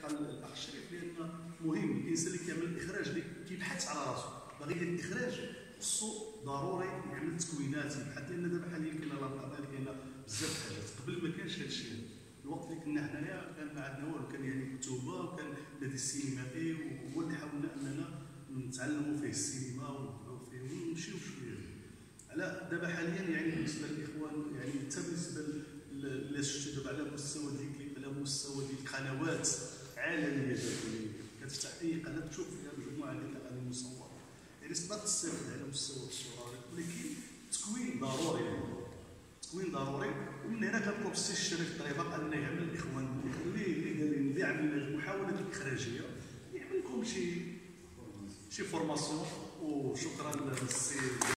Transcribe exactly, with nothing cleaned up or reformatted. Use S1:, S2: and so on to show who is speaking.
S1: الحقيقه الاخ الشريف، لان مهم الانسان اللي كيعمل الاخراج اللي كيبحث على راسه باغي يدير الاخراج خصو ضروري يعمل تكوينات يبحث، لان دابا حاليا كاين الابطال كاين بزاف الحاجات. قبل ما كانش هذا الشيء، الوقت اللي كنا حنايا كان ما عندنا والو، كان يعني الكتوبه وكان النادي السينمائي، وهو اللي حاولنا اننا نتعلموا فيه السينما ونبداو فيه ونمشيو شويه. على دابا حاليا يعني بالنسبه للاخوان، يعني حتى بالنسبه لا شفتوا دابا على مستوى ديال الكليب، على مستوى ديال القنوات عالميه دابا كتفتح اي قناه تشوف فيها مجموعه ديال الاغاني المصوره، يعني تقدر تستافد على مستوى الصوره، ولكن التكوين ضروري، التكوين ضروري. ومن هنا كنطلب السي الشريف طريفه انه يعمل الاخوان اللي اللي دايرين اللي عاملين المحاولات الاخراجيه يعمل لكم شي شي فورماسيون. وشكرا للسي